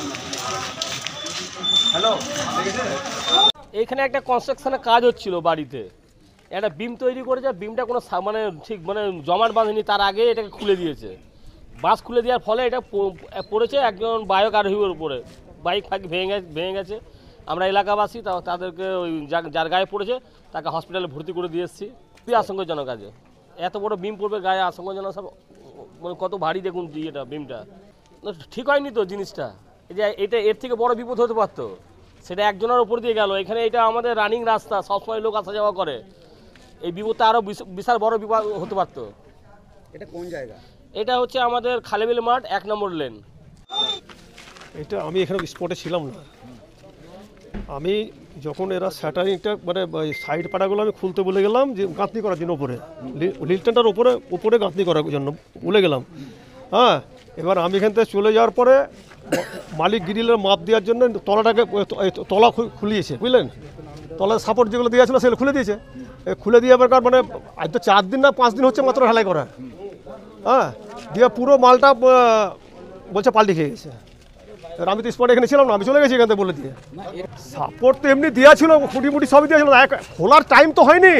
Hello, এইখানে একটা কনস্ট্রাকশনের কাজ হচ্ছিল বাড়িতে, একটা বিম তৈরি করেছে, বিমটা কোনো মানে ঠিক মানে জমাট বাঁধেনি, তার আগে এটাকে খুলে দিয়েছে। বাস খুলে দেওয়ার ফলে এটা পড়েছে একজন বাইক আরোহীর উপরে, বাইক ফাঁকি ভেঙে গেছে। আমরা এলাকাবাসী তাদেরকে ওই যার গায়ে পড়েছে তাকে হসপিটালে ভর্তি করে দিয়ে এসেছি। খুবই আশঙ্কাজনক আছে, এত বড় বিম পড়বে গায়ে, আশঙ্কাজনক। সব মানে কত ভারী দেখুন এটা বিমটা, ঠিক হয়নি তো জিনিসটা। এই যে এটা এর থেকে বড় বিপদ হতে পারতো, সেটা একজনের উপর দিয়ে গেল। এখানে এটা আমাদের রানিং রাস্তা, সবসময় লোক আসা যাওয়া করে, এই বিপদটা আরও বিশাল বড় বিপদ হতে পারতো। এটা কোন জায়গা? এটা হচ্ছে আমাদের খালেবিল মাঠ 1 নম্বর লেন। এটা আমি এখানে স্পটে ছিলাম না। আমি যখন এরা স্যাটারিংটা মানে সাইড পাটাগুলো আমি খুলতে বলে গেলাম যে গাঁথনি করার জন্য উপরে লিলটেনটার উপরে গাঁথনি করার জন্য বলে গেলাম। হ্যাঁ, এবার আমি এখান থেকে চলে যাওয়ার পরে মালিক গ্রিলের মাপ দেওয়ার জন্য তলা খুলিয়েছে, বুঝলেন? তলার সাপোর্ট যেগুলো দেওয়া ছিল সেগুলো খুলে দিয়েছে। খুলে দিয়ে এবার মানে আজ তো 4 দিন না 5 দিন হচ্ছে মাত্র ঢালাই করা। হ্যাঁ, দিয়ে পুরো মালটা বলছে পাল্টি খেয়ে গেছে। আমি তো স্পটে এখানে ছিলাম না, আমি চলে গেছি এখান থেকে বলে দিয়ে। সাপোর্ট তো এমনি দেওয়া ছিল, খুঁটি মুটি সবই দেওয়া ছিল, খোলার টাইম তো হয়নি।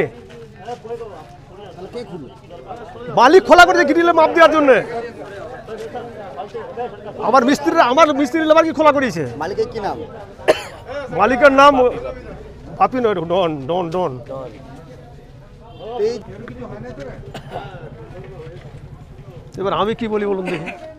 মালিক খোলা করেছে গ্রিলের মাপ দেওয়ার জন্য। আমার মিস্ত্রি লেবার কি খোলা করিয়েছে? মালিকের কি নাম? মালিকের নাম বাপি নয়, ডন। এবার আমি কি বলি বলুন দেখি।